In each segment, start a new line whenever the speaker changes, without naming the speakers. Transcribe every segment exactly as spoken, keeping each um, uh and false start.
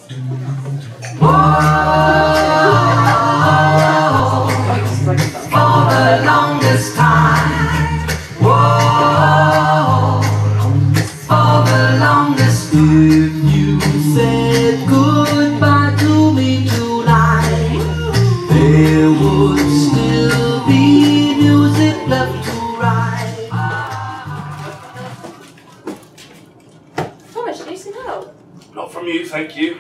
For the longest time, whoa, for the longest, if you said goodbye to me tonight, there would still be music left to write.
Thomas, do you need some help?
Not from you, thank you.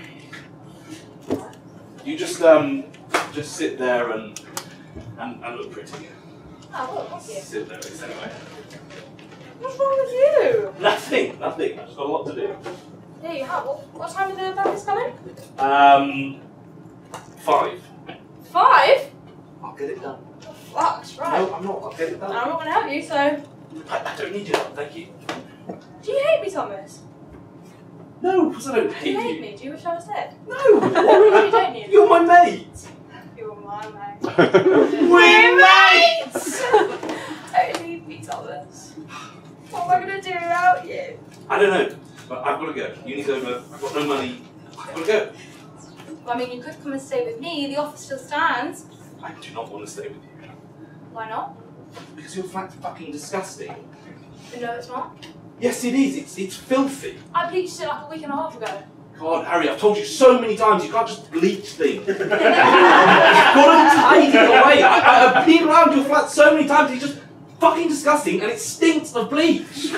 You just um, just sit there and and, and look pretty.
Oh, well, thank you.
Sit there, it's anyway.
What's wrong with you?
Nothing, nothing. I've just got a lot to do.
There you have. What, what time are the babies coming?
Um, five.
Five?
I'll get it done.
Oh, fucks, right.
No, I'm not. I'll get it done.
I'm not going to help you, so...
I, I don't need your help, thank you.
Do you hate me, Thomas?
No, because I don't
Do
hate
you
you.
hate me? Do you wish I was dead?
No.
Really, don't you?
You're my mate.
You're my mate.
We're mates.
Don't leave me, Thomas. What am I going to do without you?
I don't know, but I've got to go. Uni's over. I've got no money. I've got to go.
Well, I mean, you could come and stay with me. The offer still stands.
I do not want to stay with you.
Why not?
Because your flat's fucking disgusting.
No, it's not.
Yes, it is. It's it's filthy.
I bleached it like a week and a half ago.
God, Harry, I've told you so many times you can't just bleach things. You've got to tidy it away. I, I, I've been around your flat so many times. It's just fucking disgusting, and it stinks of bleach.
Jesus,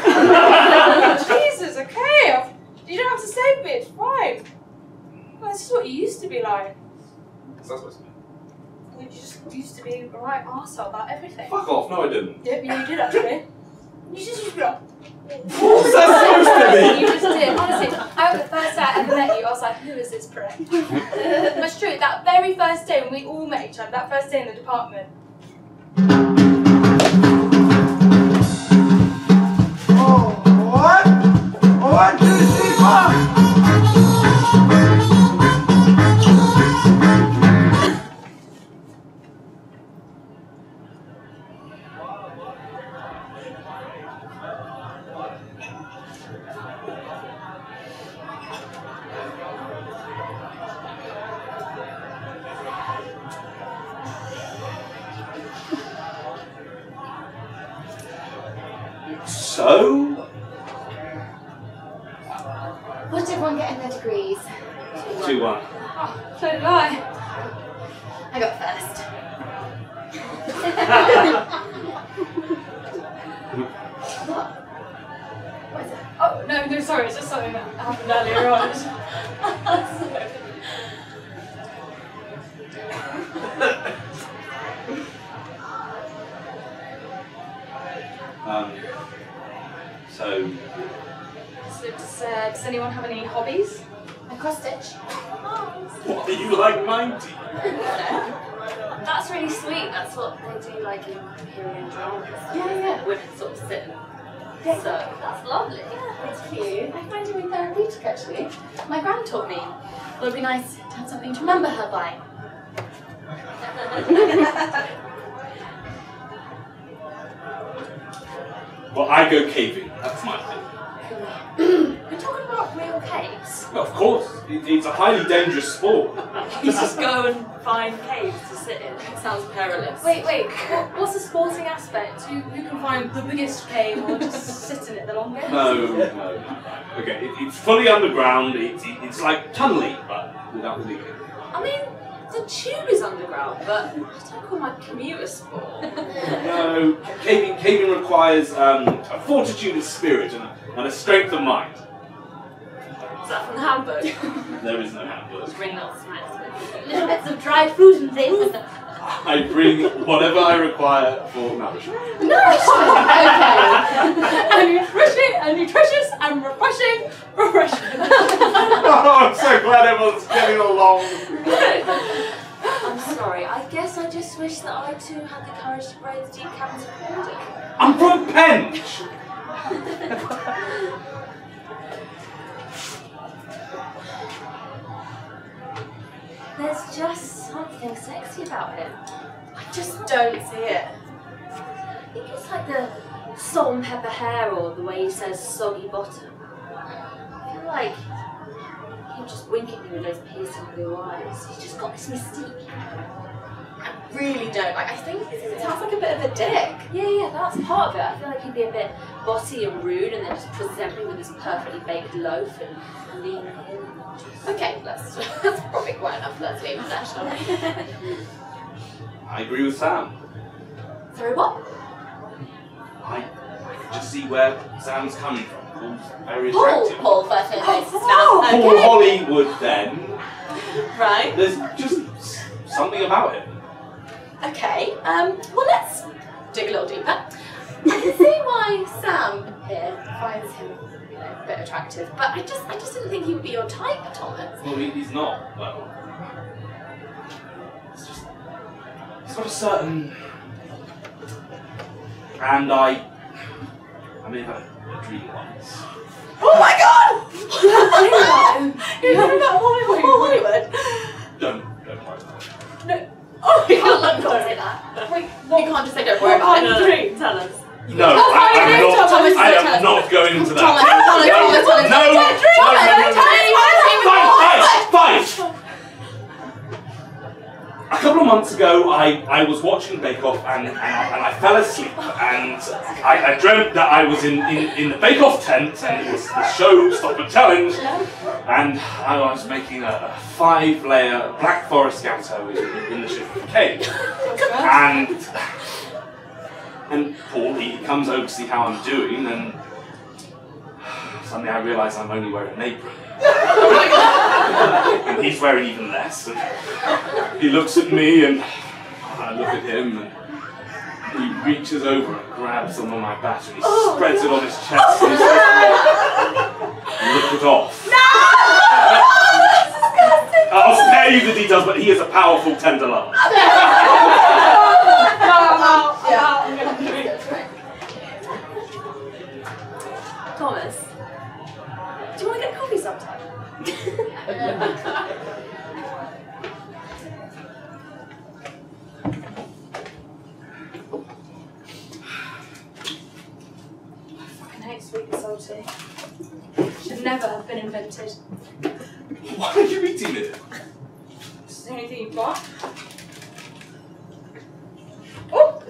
okay. I've, you don't have to save me. It's fine. Well, this is what you used to be like.
What's that supposed to mean?
You just used to be a right arsehole about everything.
Fuck off. No, I didn't.
Yeah, you did actually. You just used to be like...
What's that supposed to mean?
You just did. Honestly, I the first day I ever met you, I was like, who is this prick? That's true. That very first day when we all met each other, that first day in the department.
Oh, what? One, two, three, four.
So?
What did everyone get in their degrees?
two one.
Oh, so did I.
I got first. What? What is it?
Oh, no, no, sorry, it's just something that happened earlier on.
um, so,
So does, uh, does anyone have any hobbies?
I cross stitch.
what are you like ninety?
That's really sweet. That's what they do, like in Imperial dramas.
Yeah, yeah.
Women sort of sit.
Yeah.
So that's lovely.
Yeah, it's cute. I find it really therapeutic actually. My gran taught me. It would be nice to have something to remember her by.
Well, I go caving. That's my thing.
We're talking about real caves.
Well, of course. It, it's a highly dangerous sport.
You just go and find caves to sit in. It sounds perilous.
Wait, wait, what, what's the sporting aspect? Who, who can find the biggest cave or just sit in it the longest?
No, no, no. Okay, it, it's fully underground. It, it, it's like tunneling, but without the leaking.
I mean, the tube is underground, but I don't call my commuter sport.
No, caving, caving requires um, a fortitude of spirit and a, and a strength of mind.
Is that from the handbook?
There is no handbook.
Just bring little snacks with you.
Little bits of dried fruit and things.
I bring whatever I require for nourishment.
Nourishment! Okay.
And nutritious, and nutritious, and refreshing, refreshing.
Oh, I'm so glad everyone's getting along.
I'm sorry, I guess I just wish that I too had the courage to brave the deep caverns of boredom.
I'm from Penge.
There's just something sexy about him.
I just don't see it.
I think it's like the salt and pepper hair or the way he says soggy bottom. I feel like He'll just wink at you with those piercing blue eyes. He's just got this mystique.
I really don't. Like, I think it sounds like a bit of a dick.
Yeah, yeah, that's part of it. I feel like he'd be a bit bossy and rude and then just present me with this perfectly baked loaf and lean in.
Okay, that's, that's probably quite enough. Let's leave it there, shall we?
I agree with Sam.
Sorry, what?
I, I can just see where Sam's coming from. Paul's very
Paul,
attractive.
Paul, first name basis
Paul
now. Okay.
Hollywood then.
Right.
There's just something about it.
Okay, um, well let's dig a little deeper. I can see why Sam here finds him, you know, a bit attractive, but I just I just didn't think he would be your type, Thomas.
Well, he, he's not. Well, it's just he's got a certain. And I, I may have had a dream once.
Oh my god! You're talking about Hollywood. Hollywood.
Don't don't worry about it.
No. Oh, you can't let me say that. Wait, what? You can't just say don't worry about it.
No,
Dream, tell us.
No,
Oh,
I, I'm
Thomas,
not.
Thomas,
I
tell
am
us.
not going into that.
Thomas, Thomas, Thomas, Thomas,
No, no,
Thomas,
no,
Thomas,
no, no, no.
Thomas,
Fine, fine, fine. A couple of months ago, I, I was watching Bake Off and, and, I, and I fell asleep and I, I dreamt that I was in, in, in the Bake Off tent and it was the show Stop and Challenge and I was making a, a five layer Black Forest gatto in, in the shape of a cake. And, and Paul, he comes over to see how I'm doing and suddenly I realise I'm only wearing an apron. And he's wearing even less. And he looks at me and I look at him and he reaches over and grabs some of my batter and he
Oh,
spreads
God.
it on his chest and he says to me, "Lick it off."
No! That's disgusting!
I'll spare you the details, but he is a powerful tender lover.
Thomas, do you want to get coffee sometime?
I fucking hate sweet and salty. Should never have been invented.
Why are you eating it?
It's the only thing you've got. Oh!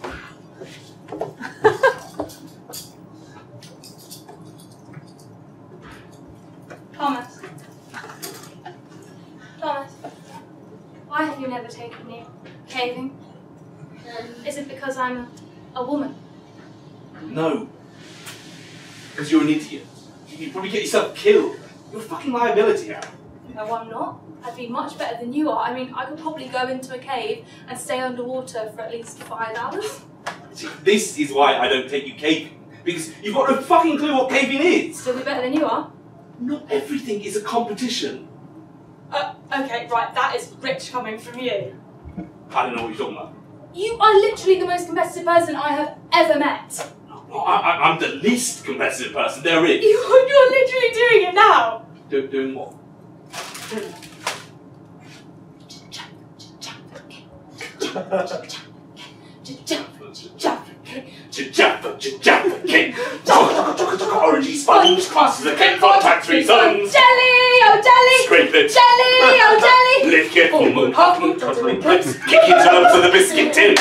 Thomas. Thomas. Why have you never taken me caving? Is it because I'm a, a woman?
No. Because you're an idiot. You'd probably get yourself killed. You're a fucking liability now.
No, I'm not. I'd be much better than you are. I mean, I could probably go into a cave and stay underwater for at least five hours.
See, this is why I don't take you caving. Because you've got no fucking clue what caving is.
Still be better than you are.
Not everything is a competition.
Uh, okay, right, that is rich coming from you.
I don't know what you're talking about.
You are literally the most competitive person I have ever met.
I, I, I'm the least competitive person there is.
You, you're literally doing it now.
Do, doing what? Ch-jaffa, ch-jaffa cake. Chocolate, chocolate, chocolate, orangey sponge. Classes a cake for tax reasons.
Jelly, oh jelly.
Scrape it.
Jelly, oh jelly.
Lick it, full moon, half moon, cuddling clips. Kick into lumps of the biscuit tin.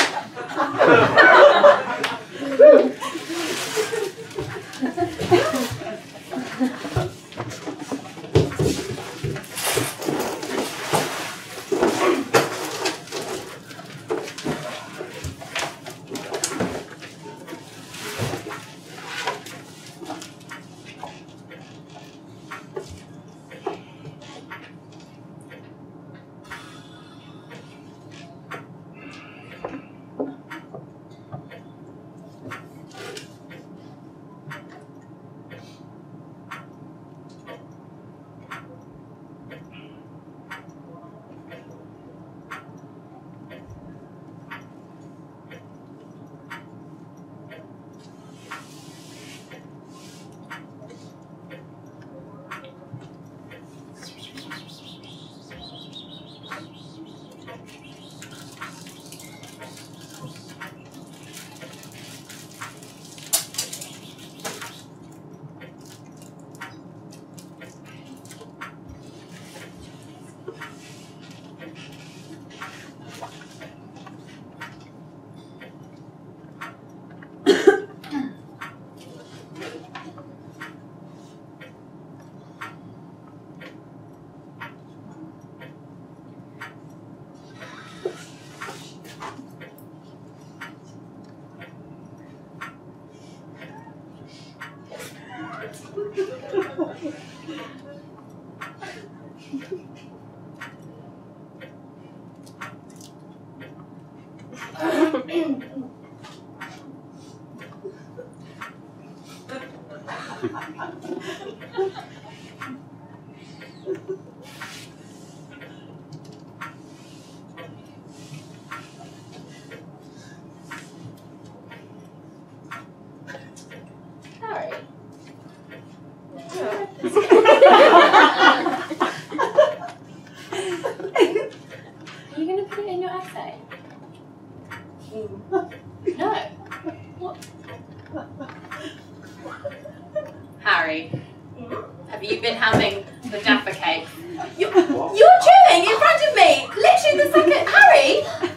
Harry. Are you going to put it in your essay? No. What?
Harry, have you been having the Jaffa cake? You, you're chewing in front of me! Literally the second. Harry!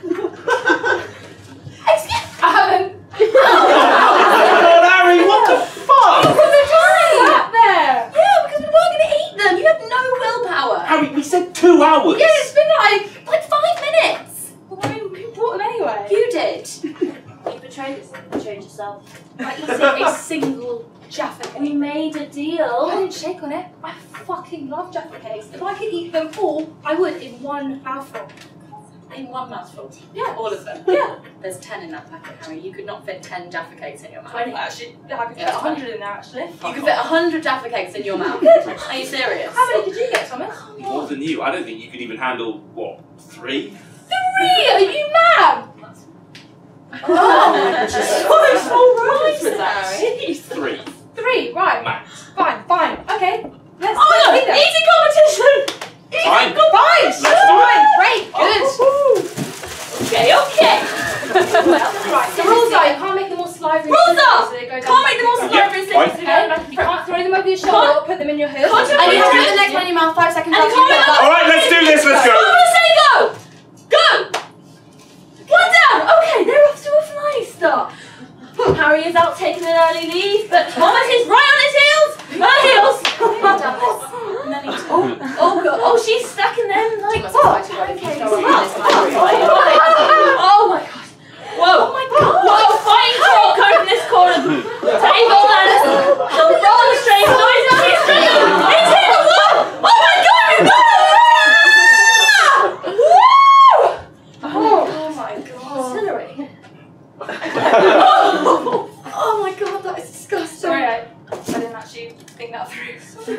Excuse
I haven't.
God, Harry, what the fuck?
Because we're trying!
Sat there.
Yeah, because we weren't going to eat them. You have no willpower.
Harry, we said two hours.
Yeah, it's been like.
Like five minutes.
Well, I mean, who brought them anyway?
You did.
You betrayed us. You betrayed yourself.
Like, you see a single Jaffa cake.
We made a deal.
I didn't shake on it. I fucking love Jaffa cakes. If I could eat them all, I would in one mouthful.
In one mouthful.
Yeah.
All of them.
Yeah.
There's ten in that packet, Harry. You could not fit ten Jaffa cakes in your mouth.
twenty actually. I could
Yeah,
fit a hundred in there actually.
You could fit a hundred Jaffa cakes in your mouth. Are you serious?
How many did you get, Thomas?
More than you. I don't think you could even handle, what, three?
Three! Are you mad?
Oh,
Christ, all right
with that, Harry.
Three.
Three, right.
Max.
Fine, fine. Okay. Let's
Oh,
let's
look,
eat them.
eating competition! Eating
Fine.
Fine,
Let's do it.
fine, great, good.
Okay, okay.
Right, the rules are you can't make them all slivering.
Rules are!
So they go down
Can't make them all
the
slippery
Yeah,
things.
fine.
Okay, you can't throw them over your shoulder or put them in your hood.
Can't you-
And you have to
Wait,
put the next one in your mouth five seconds
And
after
you
you put
can't-
that.
Alright, let's do this, let's
I'm
go.
gonna say go! Go! One down! Okay, they're off to a flying start.
Harry is out taking an early leave, but
Thomas is right on his heels! On her heels!
oh, oh, God. Oh, she's stacking them like
Thomas,
what?
it's fine,
Okay.
don't worry,
Oh,
it's fine.
Oh my god! Whoa!
oh my God!
Whoa! Flying chalk over this corner of the table and the roller straight noise on his street! It's hit the wall! Oh my god! We got it! Woo!
Oh my god.
Accelerate.
Oh, oh my god, that is disgusting. Sorry, I, I didn't actually think that through.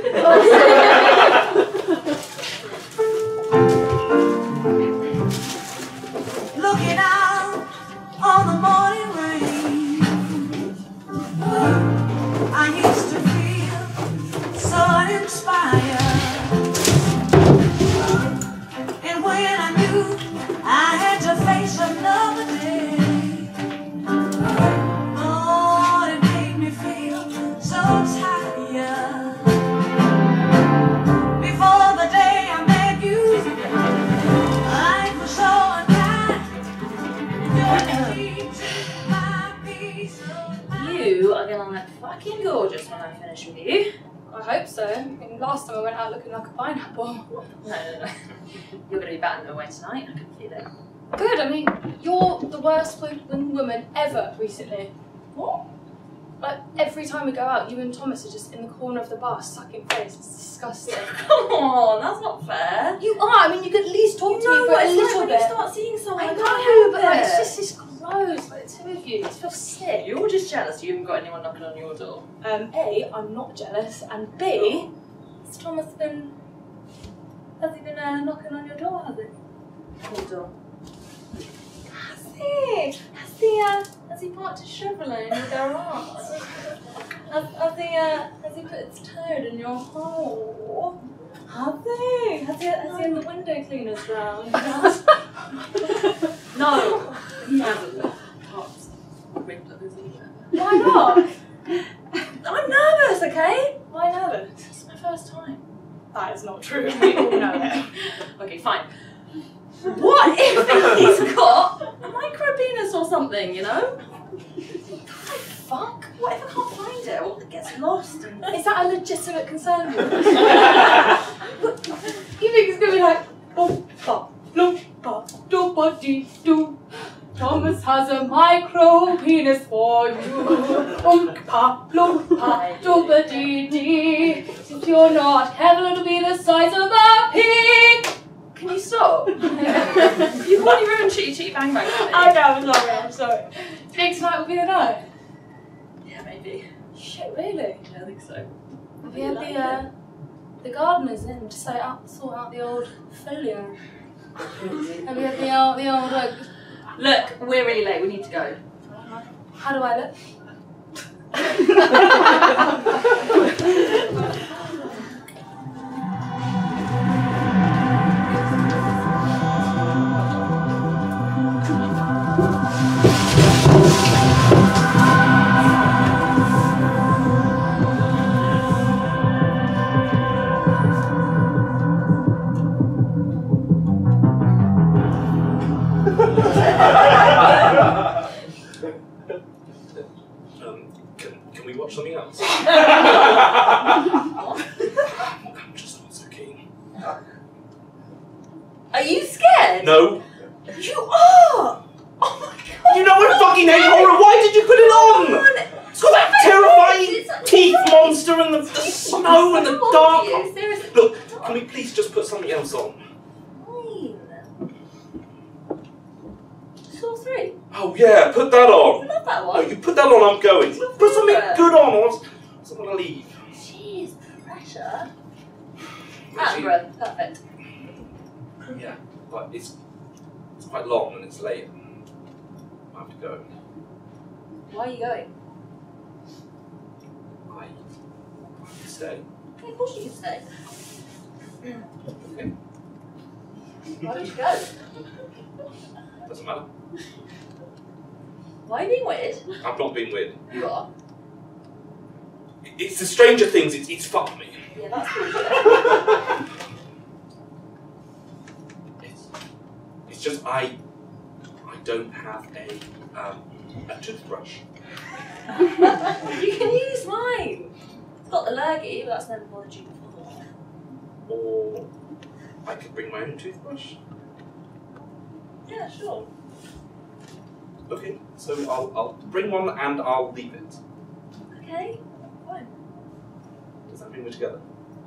Looking out on the morning rain, I used to feel so inspired. And when I knew I had to face another day, oh, it made me feel so tired. Before the day I met you, life was so unkind. You're the key to my peace of mind.
You are gonna look fucking gorgeous when I finish with you.
I hope so. I mean, last time I went out looking like a pineapple.
No, no, no. You're gonna be batting away tonight. I can feel it.
Good, I mean, you're the worst looking woman ever recently.
What?
Like, every time we go out, you and Thomas are just in the corner of the bar sucking face. It's disgusting.
Come on, that's not fair.
You are, I mean, you could at least talk to me for a
it's
little
like
bit.
when you start seeing someone.
I
I
know,
can't help
but like,
it.
it's just it's gross, like the two of you. It feels sick.
You're just jealous you haven't got anyone knocking on your door.
Um, A, I'm not jealous, and B, has Thomas been, has he been uh, knocking on your door, has he?
Your door.
Has he? Has he, uh, has he parked his Chevrolet in your garage? Has, has he, uh, has he put his toad in your hole? Has he? Has he, has he in the window cleaners round?
No, he hasn't. Parts. Ripped his email.
Why not?
I'm nervous, okay?
Why nervous?
It's my first time.
That is not true. We all know it.
Okay, fine. What if he's got a micro penis or something, you know?
Fuck?
What if I can't find it? Or it gets lost and...
Is that a legitimate concern for you? You think it's gonna be like, oh, ba, lo, ba, do, ba, dee, do. Thomas has a micro penis for you. Oompa, loompa, doobadee-dee. If you're not careful, it'll be the size of a pig.
Can you stop? You've already ruined Chitty Chitty Bang Bang for me.
I know, I'm sorry, I'm sorry. Do you think tonight will be the night?
Yeah, maybe.
Shit, really?
Yeah, I think so.
Have you had the, uh, the gardeners in to sort out, sort out the old folio? Have you had the old, the old, uh,
Look, we're really late. We need to go.
how do I look?
um, can, can we watch something else? I'm just not so keen.
Are you scared?
No.
You are! Oh my god!
You know I fucking hate horror. Why did you put it on? It's got that terrifying teeth monster and the, the snow and the dark.
You, seriously.
Look, can we please just put something else on?
Fine. Saw three.
Oh yeah, put that
I
on.
love that
Oh,
one.
you put that on, I'm going. Put something good on, or else I'm gonna leave.
Jeez, pressure. Amber, perfect.
Yeah, but it's it's quite long and it's late. I have to go.
Why are you going?
I stay.
Yeah, of course you can stay.
Okay.
Why don't you go?
Doesn't matter.
Why are you being weird?
I'm not being weird.
You are.
It's the Stranger Things. It's it's fucked me.
Yeah, that's bullshit.
It's it's just I I don't have a um a toothbrush.
You can use mine. It's got the lurgy, but that's never bothered you before.
Or I could bring my own toothbrush.
Yeah, sure.
Okay, so I'll I'll bring one and I'll leave it.
Okay, fine.
Does that mean we're together?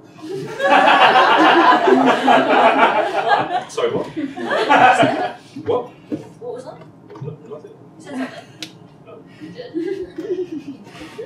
Sorry, what? What?
What was that?
No, nothing.
You said something.
No.
You did.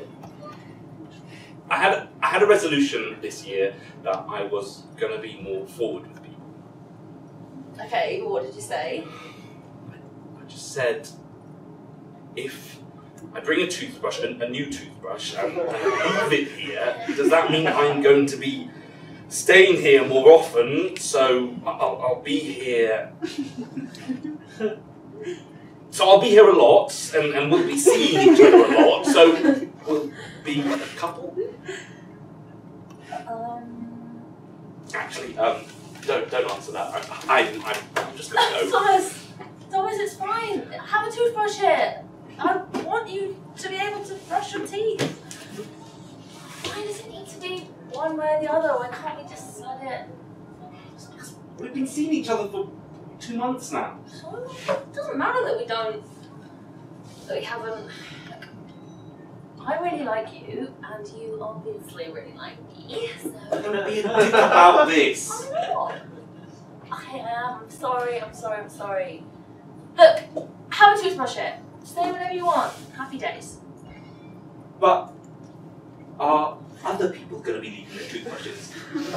I had I had a resolution this year that I was gonna be more forward with people.
Okay, what did you say?
I just said, if I bring a toothbrush, a, a new toothbrush, and, and leave it here, does that mean I'm going to be staying here more often? So I'll, I'll be here. So I'll be here a lot, and, and we'll be seeing each other a lot. So we'll be a couple.
Um.
Actually, um, don't don't answer that. I, I, I'm, I'm just gonna go.
Thomas! Thomas, it's fine. Have a toothbrush here. I want you to be able to brush your teeth. Why does it need to be one way or the other? Why can't we just let it?
We've been seeing each other for two months now.
So, it doesn't matter that we don't. That we haven't. I really like you, and you obviously really like me. So.
Don't be a dick about this.
I'm not. I am. I'm sorry. I'm sorry. I'm sorry. Look, have a toothbrush here. Stay whenever you want. Happy days.
But are other people going to be leaving their toothbrushes?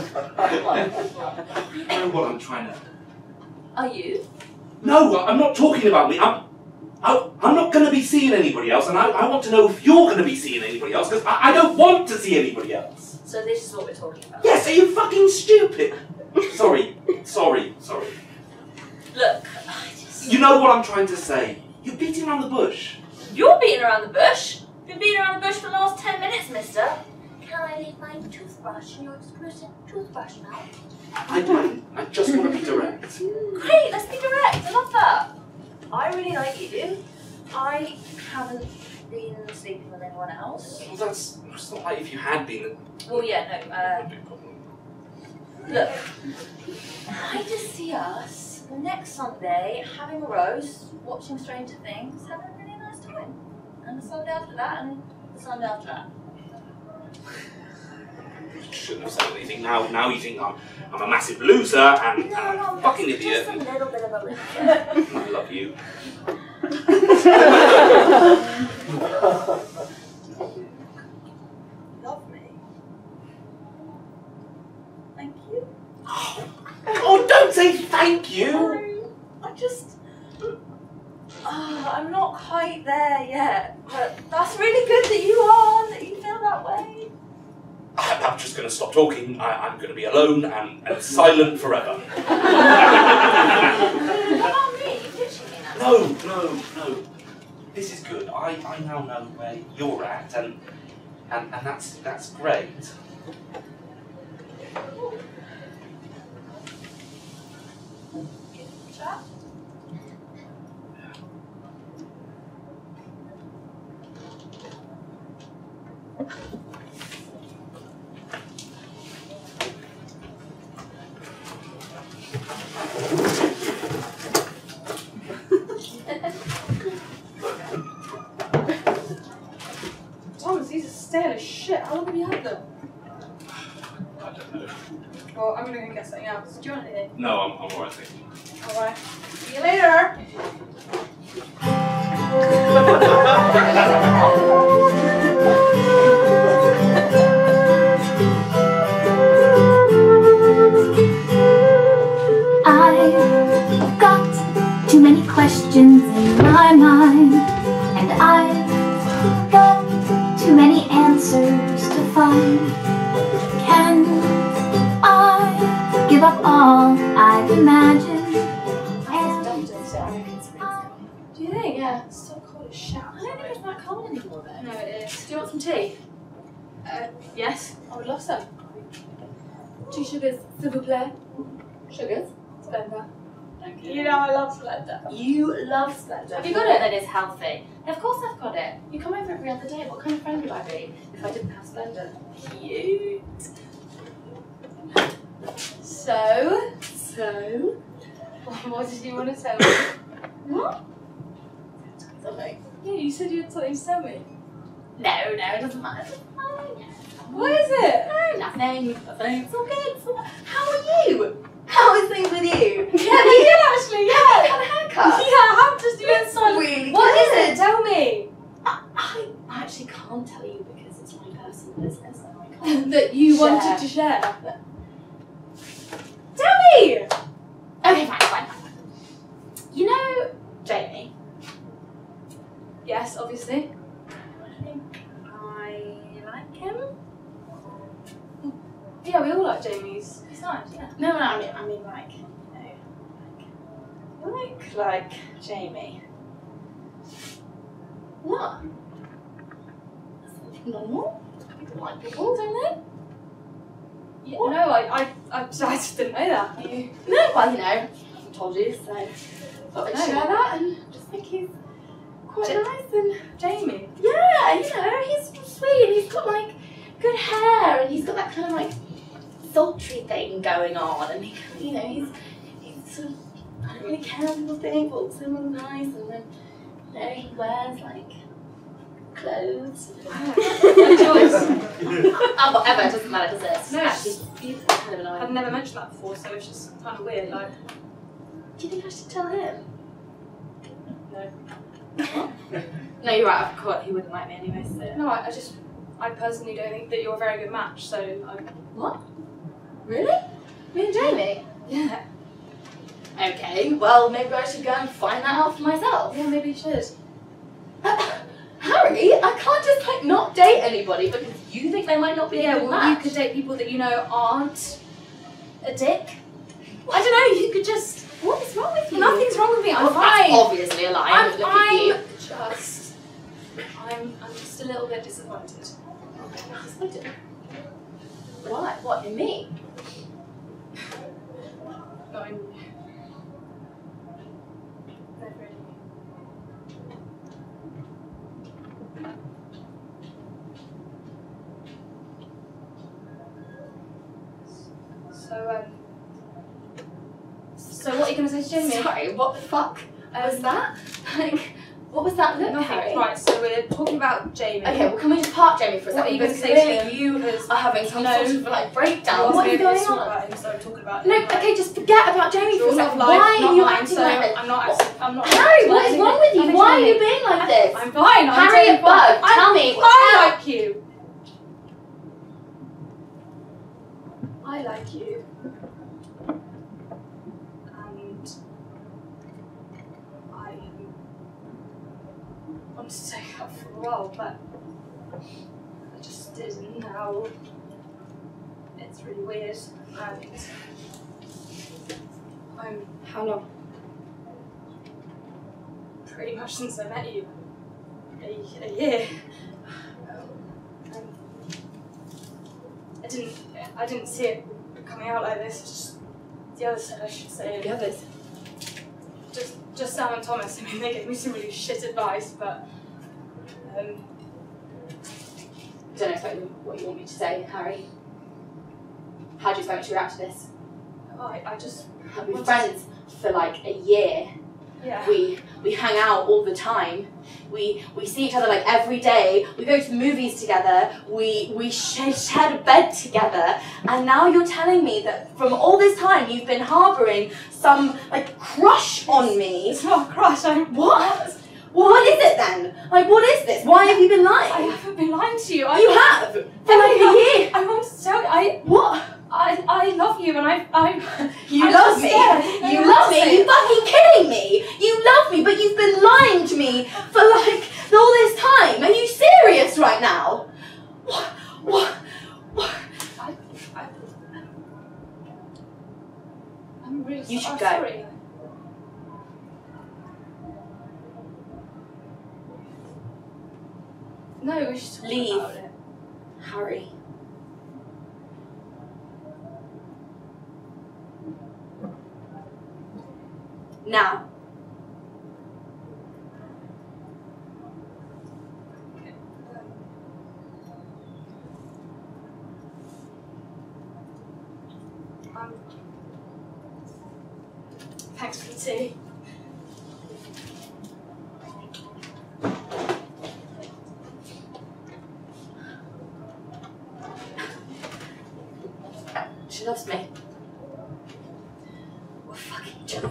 You know what I'm trying to.
Are you?
No, I'm not talking about me. I'm. I, I'm not going to be seeing anybody else, and I, I want to know if you're going to be seeing anybody else, because I, I don't want to see anybody else.
So this is what we're talking about.
Yes, are you fucking stupid? Sorry, sorry, sorry.
Look, I just.
You know what I'm trying to say. You're beating around the bush.
You're beating around the bush. Been beating around the bush for the last ten minutes, mister. Can I leave my toothbrush in your exclusive toothbrush now?
I, I, I just want to be direct.
Great, let's be direct. I love that. I really like you. I haven't been sleeping with anyone else.
Well, that's, that's not like if you had been.
Well, yeah, no.
That
Uh,
would be a problem.
look, I just see us
the next Sunday, having a roast, watching Stranger Things, having a really nice time. And the Sunday after that, and the Sunday after that.
Shouldn't have said anything. Now, now you think I'm, I'm a massive loser and,
No,
and
no,
a fucking
just,
idiot.
just a little bit of a loser.
I love you.
Love me. Thank you.
Oh, don't say thank you.
No, I just. Oh, I'm not quite there yet, but that's really good that you are, that you feel that way.
I- I'm just going to stop talking. I, I'm going to be alone and, and silent forever.
What about me? You ditching me now?
No, no, no. This is good. I, I now know where you're at, and and, and that's that's great.
Chat? Thomas, these are stale as shit. How long have you had them?
I don't know.
Well, I'm gonna go get something else. Do you want anything?
No, I'm, I'm alright, thank you.
Alright. See you later!
I've got too many questions in my mind, and I've got too many answers to find. Can I give up all I've imagined? And
Do you think? Yeah, it's so cold as shit.
I don't think it's that cold anymore though.
No, it is.
Do you want some tea?
Uh, yes, I would love some.
Two sugars, s'il vous plaît.
Sugars?
Splendor. Thank you.
You know I love Splendor.
You love Splendor.
Have you got it?
That is healthy. Of course I've got it. You come over every other day. What kind of friend would I be if I didn't have Splendor? Cute.
So,
So?
what did you want to tell me?
What? Something.
Yeah, you said you had something to tell me.
No, no, it doesn't matter. It's fine.
What is it?
No, nothing. Nothing. It's all good. It's all... How are you? How is things with you?
Yeah, we did actually,
Yeah, you
yeah.
had a haircut.
Yeah, how just you went silent.
Really
What is
good.
it? Tell me.
I, I actually can't tell you because it's my personal business and I can't.
That you
Share.
wanted to share.
Tell me! Okay, fine, fine, fine. You know Jamie?
Yes, obviously.
I think I like him.
Yeah, we all like Jamie's. He's nice, yeah.
No, no, I mean, I mean like, you know, like, like, like Jamie. What? That's something normal. People like people, don't they?
Yeah, no, I, I, I, I just didn't know that. You,
No, well, you know, I haven't told you, so thought I'd
No.
share that and just think he's quite
Ja-
nice and
Jamie.
yeah, you know, he's sweet and he's got like good hair and he's got that kind of like sultry thing going on and he, you know, he's he's sort of, I don't really care what people think, but also really nice and then, you know, he wears like clothes.
Good choice.
Oh, whatever, it doesn't matter, does it?
No,
Actually,
it's-
he's kind of annoying.
I've never mentioned that before, so it's just kind of weird. Like,
Do you think I should tell him?
no.
No, you're right, I forgot he wouldn't like me anyway, so.
No, I, I just, I personally don't think that you're a very good match, so I,
What? Really? Me and Jamie?
yeah.
Okay, well, maybe I should go and find that out for myself.
Yeah, maybe you should.
Harry, I can't just like not date anybody because you think they might not be
Yeah,
a good
well, you
match.
could date people that you know aren't a dick. I don't know, you could just...
What is wrong with you?
Nothing's wrong with me, I'm
Well, that's
fine.
obviously a lie.
I'm,
Look
I'm
at you.
just... I'm, I'm just a little bit disappointed.
Why? What, in me?
Not in you. Never in you. So, um... So what are you going to say to Jamie?
Sorry, what the fuck
Um,
was that? Like, what was that look,
Nothing.
Harry?
Right, so we're talking about Jamie.
Okay, well, can we just park Jamie for a
What are
second?
you going to
Because
say to
clearly
him?
you
Because
are having some
no.
sort of like breakdown.
You
What
asked
is
me
going
to talk
on?
about him, so I'm talking about
No,
him.
okay, just forget about Jamie for a
Rule of
second.
life,
Why
not
are you
mine,
acting
so
like this?
I'm not.
What?
Actually, I'm not.
Harry, what is
acting-
wrong with you?
Nothing
Why are
to
you
me.
being like this?
I'm fine. I'm
Harriet
doing fine.
Bug,
I'm-
tell me.
I like you. I like you. And I wanted to say that for a while, but I just did, and now it's really weird. And I'm
How long?
pretty much since I met you, a, a year. Um, I didn't, I didn't see it coming out like this. It's just the others said I should say it.
The others.
Just, just Sam and Thomas. I mean, they gave me some really shit advice, but um,
I don't know exactly what you want me to say, Harry. How do you expect me to react to this?
I, I just,
I've been friends for like a year.
yeah.
We we hang out all the time. We we see each other like every day. We go to the movies together. We we share, shared a bed together. And now you're telling me that from all this time you've been harboring some like crush on me.
It's not a crush. I'm
What? Well, what is it then? Like, what is this? Why have you been
I
lying?
haven't been lying to you. I,
You have for like a year.
I want to tell you. I,
What?
I, I love you, and I, I.
You
I'm
love
just
me.
scared. No,
You
I'm
love
not
me.
saying-
You fucking kidding me. You love me, but you've been lying to me for like all this time. Are you serious right now? What? What? What?
I, I, I'm really
You
so-
should
I'm
go.
sorry. No, we should talk
Leave.
about it.
Harry. Now.
Um, thanks for the tea.
She loves me. What a fucking joke.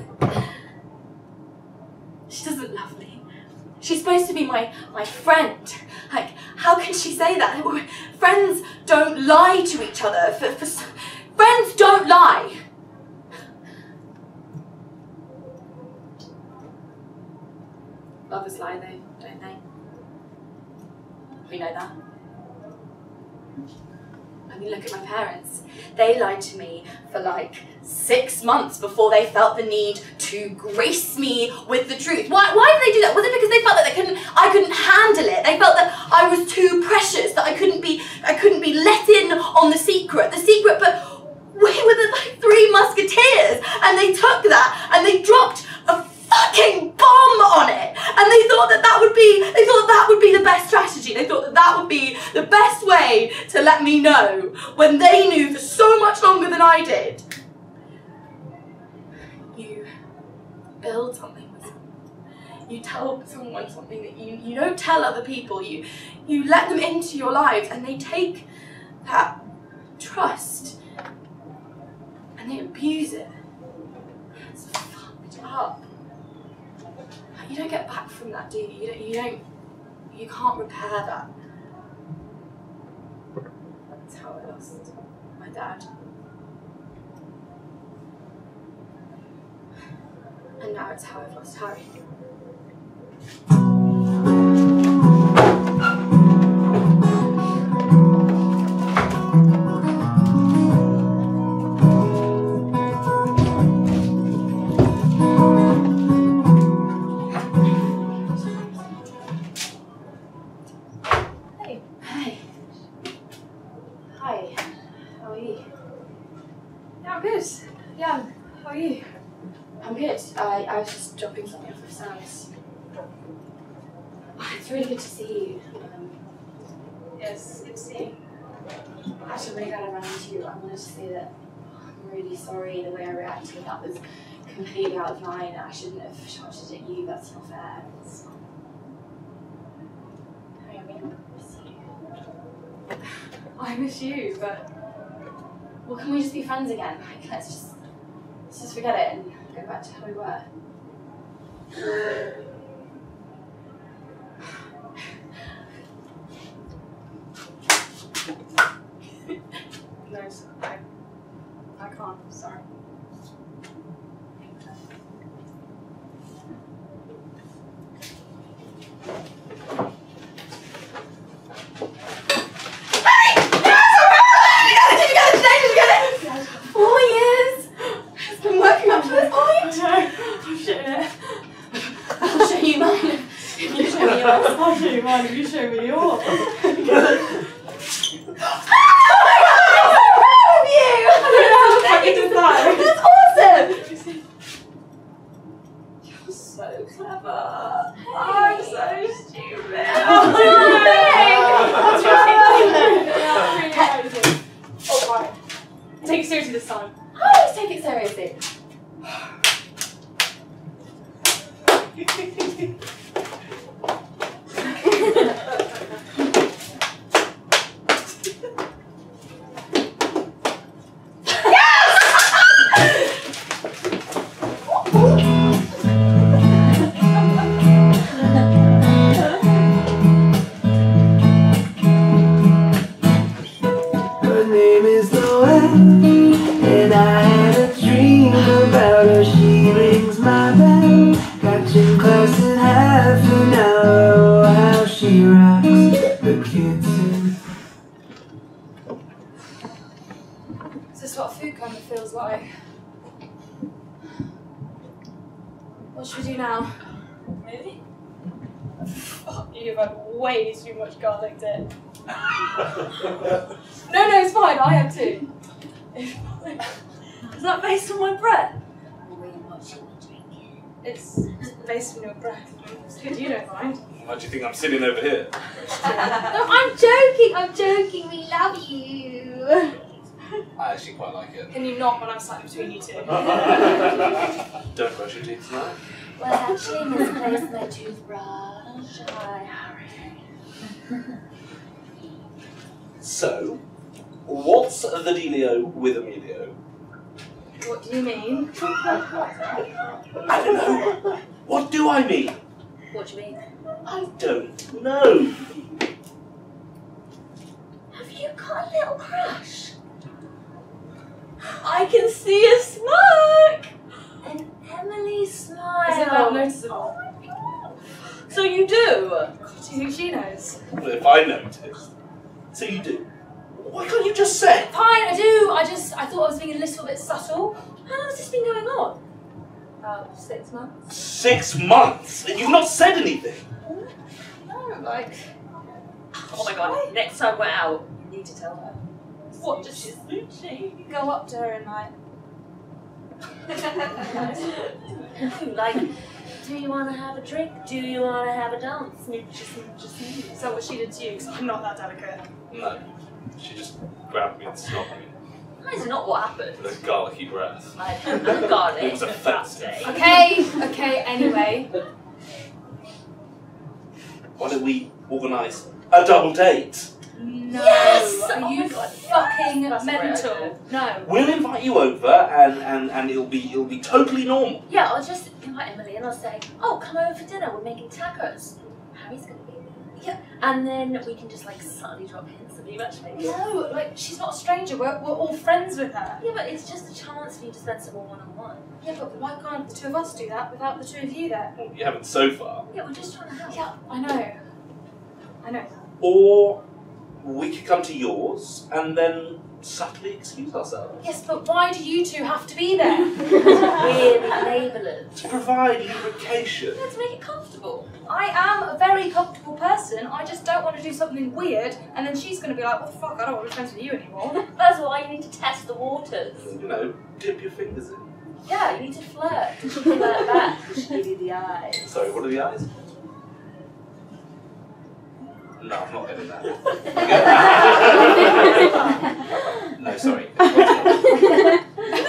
She doesn't love me. She's supposed to be my, my friend. Like, how can she say that? Friends don't lie to each other. For, for, s- friends don't lie. Lovers lie though, don't they? We know that. I mean, look at my parents. They lied to me for like six months before they felt the need to grace me with the truth. Why, why did they do that? Was it because they felt that they couldn't, I couldn't handle it? They felt that I was too precious, that I couldn't be, I couldn't be let in on the secret. The secret, but we were the like three musketeers, and they took that and they dropped a fucking bomb on it, and they thought that that would be, they thought that would be the best strategy. They thought that that would be the best way to let me know when they knew for so much longer than I did. You build something with someone. You tell someone something that you, you don't tell other people. You, you let them into your lives, and they take that trust and they abuse it. It's fucked up. You don't get back from that, do you? You don't, you don't, you can't repair that. That's how I lost my dad. And now it's how I've lost Harry.
Hey.
Hey. Hi. How are you?
Yeah, I'm good. Yeah, how are you?
I'm good. I, I was just dropping something off of Sam's. It's really good to see you. Um,
Yes, good to see you.
actually, I'm really glad I ran into you. I wanted to say that I'm really sorry the way I reacted. That was completely out of line. I shouldn't have shouted at you. That's not fair. It's not. I really miss you.
I miss you, but
Well, can we just be friends again? Like, let's just let's just forget it and go back to how we were.
no, I, I can't. Sorry.
Four years! It's been working up to this point!
No, I'm shitting it.
I'll show you mine. You show me yours.
I'll show you mine if you show me yours.
Oh my god! I'm so proud of you! That's awesome! You're so clever. I'm so stupid.
Oh, right. Take it seriously this time.
I always take it seriously.
Her name is Lopez, and I had a dream about her. She rings my bell, got gym class in half an hour. Oh, how she rocks the kids in.
Is this what food kind of feels like? What should we do now? Movie? Fuck, you've had way too much garlic dip. No, no, it's fine. I have too. It's fine. Is that based on my breath? It's based on your breath. It's good you don't mind.
Why do you think I'm sitting over here?
No, I'm joking. I'm joking. We love you.
I actually quite like it.
Can you not when I'm sat between you two?
Don't brush your teeth tonight.
Well, I actually misplaced my toothbrush. I...
So, what's the dealio with Amelia?
What do you mean?
I don't know. What do I mean?
What do you mean?
I don't know.
Have you got a little crush?
I can see a smirk!
An Emily smile.
Is it that noticeable?
So you do?
Do you think she knows?
Well, if I noticed. So you do. Why can't you just say?
Fine, I do. I just, I thought I was being a little bit subtle. How long has this been going on? About six months.
Six months? And you've not said anything?
No, like...
Oh my god, next time we're out, you need to tell her.
What, just you go up to her and like...
Like, do you want to have a drink? Do you want to have a dance? Just, just
Is that what she did to you? Because I'm not that delicate.
No. She just grabbed me and stopped me
That is not what happened.
with a garlicky breath.
I don't know garlic.
It was offensive.
Okay, okay, anyway.
Why don't we organise a double date?
No.
Yes!
Are
Oh
you
my God,
fucking
yes! That's a great
mental?
idea.
No.
We'll invite you over and, and, and it'll be it'll be totally normal.
Yeah, I'll just invite Emily and I'll say, oh, come over for dinner, we're making tacos. Harry's gonna be there. Yeah. And then we can just like subtly drop hints of you matchmaking.
No, like, she's not a stranger. We're, we're all friends with her.
Yeah, but it's just a chance for you to spend some more one-on-one.
Yeah, but why can't the two of us do that without the two of you there?
Well, you haven't so far.
Yeah, we're just trying to help.
Yeah, I know. I know.
Or we could come to yours and then subtly excuse ourselves.
Yes, but why do you two have to be there?
We're the enablers.
To provide lubrication.
Let's make it comfortable. I am a very comfortable person. I just don't want to do something weird, and then she's going to be like, "What the fuck? I don't want to be friends with you anymore."
That's why you need to test the waters.
You know, dip your fingers in.
Yeah, you need to flirt. You should flirt back. You should give you the eyes.
Sorry, what are the eyes? No, I'm not getting that. No, sorry.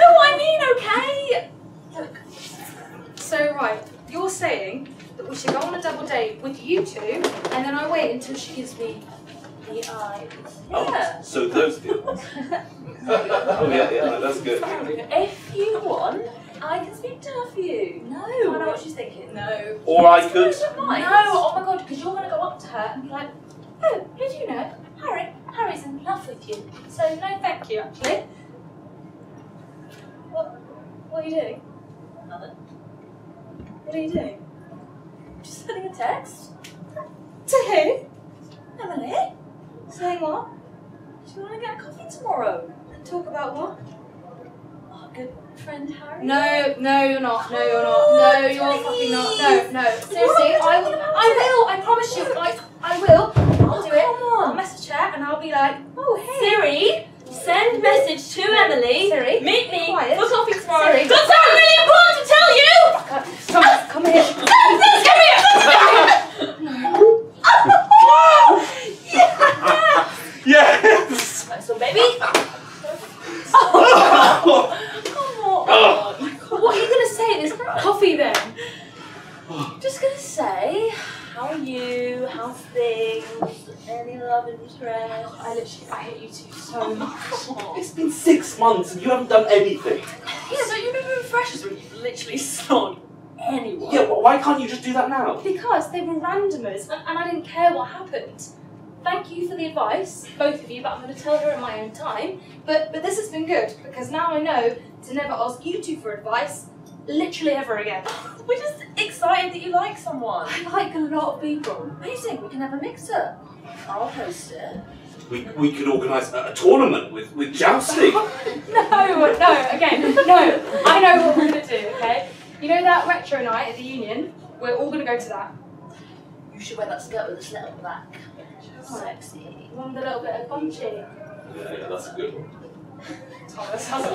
to go on a double date with you two, and then I wait until she gives me the eyes.
Oh,
Yeah.
so those deals. Oh yeah, yeah, that's good.
If you want, I can speak to her for you.
No.
I know what she's thinking.
No.
Or I could.
No, oh my god, because you're going to go up to her and be like, oh, did you know? Harry, Harry's in love with you. So no thank you, actually. What, what are you doing?
Nothing.
What are you doing?
Just sending a text.
To who?
Emily,
Saying what?
do you want to get a coffee tomorrow?
And talk about what?
Our good friend Harry.
No, no, you're not. No, you're not. No, you're fucking not. No, no. Seriously, I will. I will. I promise you. I, I will. I'll do it. I'll message her and I'll be like, oh hey.
Siri, send message to Emily.
Siri,
meet me
quiet.
for coffee tomorrow.
Siri.
Got something really important to tell you.
Come, come here.
Let's come here.
Yes!
Nice one, baby.
Oh.
Oh.
What are you gonna say in this coffee then?
Just gonna say, how are you? How's things? Any love interest?
I literally, I hate you two so much.
It's been six months and you haven't done anything.
Yeah, don't you remember in Freshers when you literally snogged anyone?
Yeah, well, why can't you just do that now?
Because they were randomers and, and I didn't care what happened. Thank you for the advice, both of you, but I'm going to tell her at my own time. But but this has been good because now I know to never ask you two for advice, literally ever again.
We're just excited that you like someone.
I like a lot of people.
Amazing, we can have a mix-up. I'll host it.
We, we could organise a, a tournament with, with jousting.
No, no, again, no. I know what we're going to do, okay? You know that retro night at the Union? We're all going to go to that.
You should wear that skirt with a slit on the back. Sexy.
One with a little bit of punchy.
Yeah, yeah, that's a good one.
Thomas has a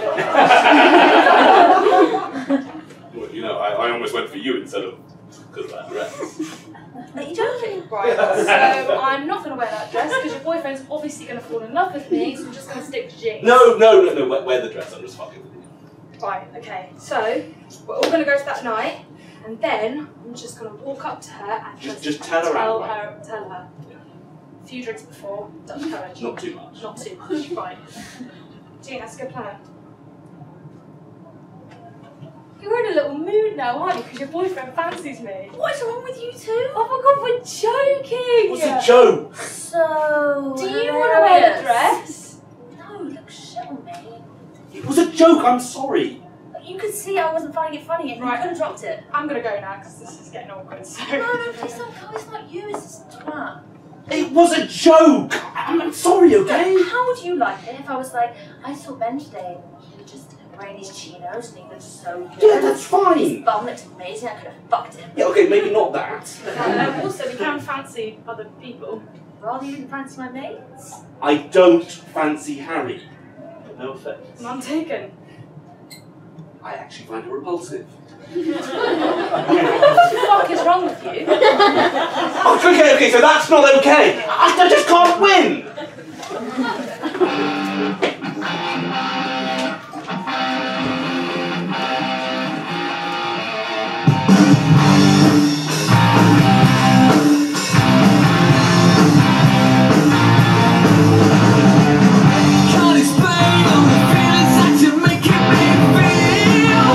bit.
Well, you know, I, I almost went for you instead of because of that dress.
Are you joking?
Right, so I'm not going to wear that dress because your boyfriend's obviously going to fall in love with me, so I'm just going to stick to jeans.
No, no, no, no, wear, wear the dress, I'm just fucking with you.
Right, okay, so we're all going to go to that night, and then I'm just going to walk up to her and
Just,
just,
just tell her
tell
out.
her, tell her. A few drinks before, Dutch courage.
Not too much.
Not too much, right. Jean, that's a good plan. You're in a little mood now, aren't you? Because your boyfriend fancies me.
What's wrong with you two?
Oh my god, we're joking!
What's a joke?
So
Do you want to wear the dress?
No, you look shit on me.
It was a joke, I'm sorry.
You could see I wasn't finding it funny and
Right.
you could have dropped it.
I'm gonna go now because this is getting awkward. So.
No, no, please don't go. It's not you, it's this twat.
It was a joke! I'm, I'm sorry, okay?
How would you like it if I was like, I saw Ben today and he just wearing these chinos and he looked so good.
Yeah, that's
His
fine.
bum looked amazing, I could have fucked him.
Yeah, okay, maybe not that.
Uh, also, we can fancy other people.
Rather you didn't fancy my mates.
I don't fancy Harry. No offense.
None taken.
I actually find her repulsive.
What the fuck is wrong with you?
Oh, okay, okay, so that's not okay. I, I just can't win.
Can't explain all the feelings that you're making me feel.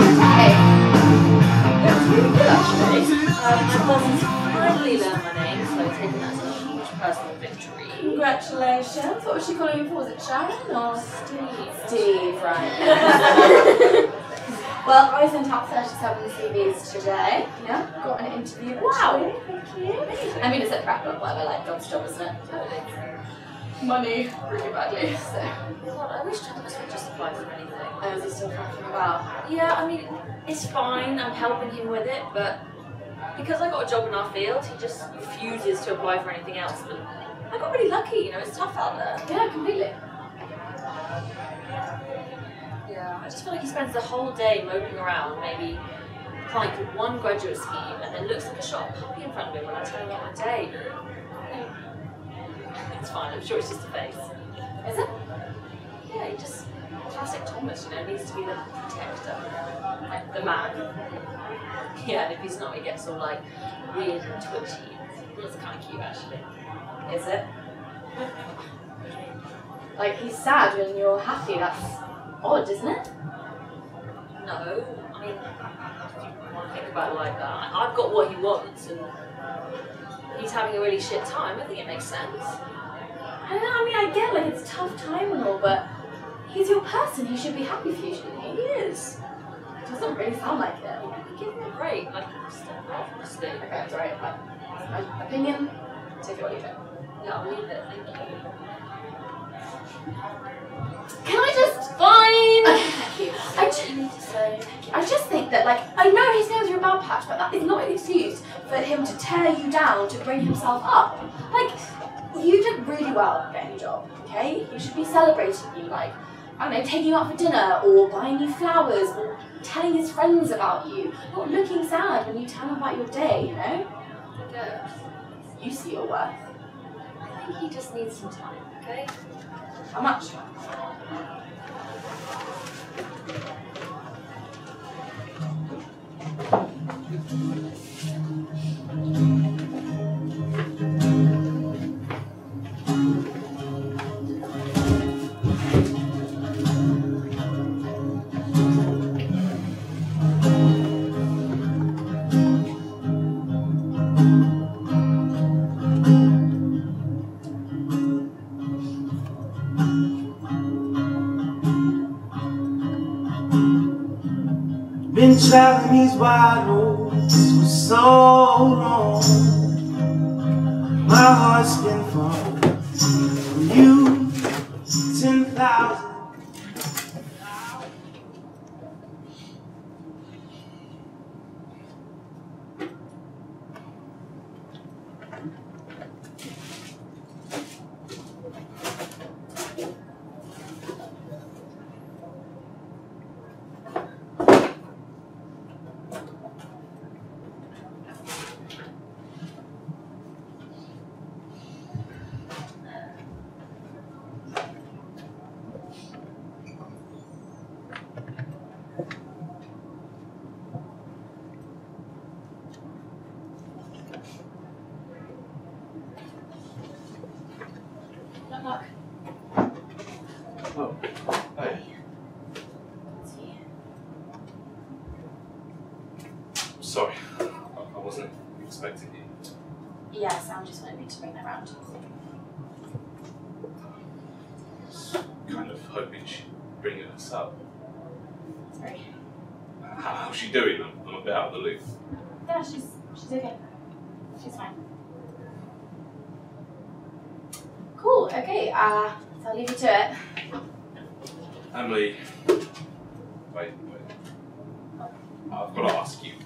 Yeah, it was really good actually. Um, my cousin's finally learned my name, so I've taken that as a huge personal victory.
Congratulations. What was she calling you for? Was it Sharon or
Steve. Steve, right.
Well, I sent out thirty-seven C Vs today.
Yeah, got an interview.
Wow.
Thank you.
I mean, it's a crap look, whatever, like, God's job, isn't it?
Money.
Really badly, so.
God, I wish Thomas would just apply for anything.
I was still fucking about.
Yeah, I mean, it's fine, I'm helping him with it, but because I got a job in our field, he just refuses to apply for anything else. But I got really lucky, you know, it's tough out there.
Yeah, completely.
Yeah, I just feel like he spends the whole day moping around, maybe applying for one graduate scheme, and then looks like a shot puppy in front of him when I tell him about my day. It's fine, I'm sure it's just a face.
Is it?
Yeah, he just, classic Thomas, you know, needs to be the protector, like the man.
Yeah, and if he's not, he gets all like weird and twitchy. It's kind of cute, actually.
Is it? Like, he's sad when you're happy. That's odd, isn't it?
No, I mean, if you want to think about it like that, I've got what he wants, and he's having a really shit time. I think it makes sense.
I don't know, I mean, I get, like, it's a tough time and all, but he's your person. He should be happy for you, shouldn't he?
He is.
It doesn't really sound like it.
Give him a break. Like, step off, honestly.
Okay, that's alright. My, my opinion, take it or leave it.
Yeah, I'll leave it. Thank you.
Can I just...
Fine!
Okay, thank you. I just, you need to say, thank you. I just think that, like, I know he's going through a bad patch, but that is not an excuse for him to tear you down to bring himself up. Like, you did really well getting a job, okay? You should be celebrating you, like, I don't know, taking you out for dinner, or buying you flowers, or telling his friends about you. Not looking sad when you tell him about your day, you know?
Yeah.
You see your worth.
I think he just needs some time, okay?
How much?
Been traveling these wide roads for so long. My heart's been far from you, ten thousand.
Oh, hey. Sorry, I I wasn't expecting you.
Yeah, Sam just wanted me to bring that round.
Kind of hoping she'd bring it herself.
Sorry.
How, how's she doing? I'm, I'm a bit out of the loop.
Yeah, she's she's okay. She's fine. Cool. Okay. Uh, so I'll leave you to it.
Emily, wait, wait. I've got to ask you.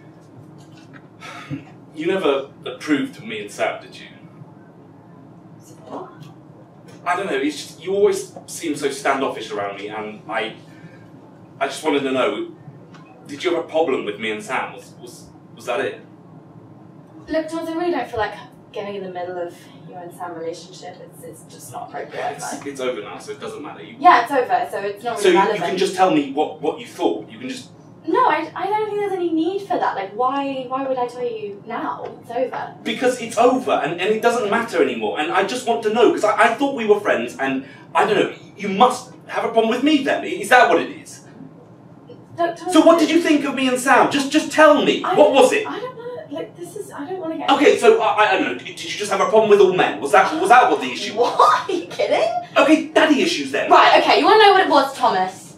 You never approved of me and Sam, did you?
What?
I don't know, it's just, you always seem so standoffish around me, and I I just wanted to know, did you have a problem with me and Sam? Was, was, was that it?
Look, Thomson, I really don't feel like getting in the middle of you and Sam relationship. It's it's just not appropriate.
It's,
Like.
it's over now, so it doesn't matter. You,
Yeah, it's over, so it's not
so
really
you,
relevant.
you can just tell me what, what you thought. You can just...
No, I, I don't think there's any need for that. Like, why why would I tell you now? It's over.
Because it's over, and, and it doesn't matter anymore, and I just want to know, because I, I thought we were friends, and I don't know, you must have a problem with me then. Is that what it is?
Look, Thomson,
So what did you think of me and Sam? Just just tell me.
I
What
don't-
was it?
I don't know. Like, this is. I don't want to get.
Okay, so I, I don't know, did you just have a problem with all men? Was that was that what the issue was?
What? Are you kidding?
Okay, daddy issues then.
Right, okay, you want to know what it was, Thomas?